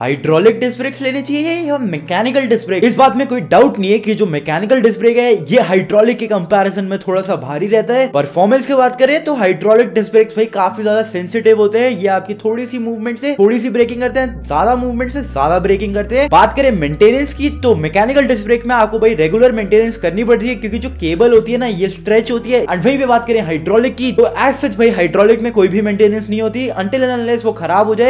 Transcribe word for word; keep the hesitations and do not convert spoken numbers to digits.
Hydraulic disc brakes लेने चाहिए या मैकेनिकल डिस्क ब्रेक? इस बात में कोई डाउट नहीं है कि जो मैकेनिकल डिस्क ब्रेक है ये हाइड्रोलिक के कंपैरिजन में थोड़ा सा भारी रहता है। परफॉर्मेंस की बात करें तो हाइड्रोलिक डिस्क ब्रेक्स भाई काफी ज्यादा सेंसिटिव होते हैं। ये आपकी थोड़ी सी मूवमेंट से थोड़ी सी ब्रेकिंग करते हैं, ज्यादा मूवमेंट से ज्यादा ब्रेकिंग करते हैं। बात करें मेंटेनेंस की तो मैकेनिकल डिस्क ब्रेक में आपको भाई रेगुलर मेंटेनेंस करनी पड़ती है क्योंकि जो केबल होती है ना ये स्ट्रेच होती है। एंड वहीं पे बात करें हाइड्रोलिक की तो एज सच भाई हाइड्रोलिक में कोई भी मेंटेनेंस नहीं होती अनटिल एंड अनलेस वो खराब हो जाए।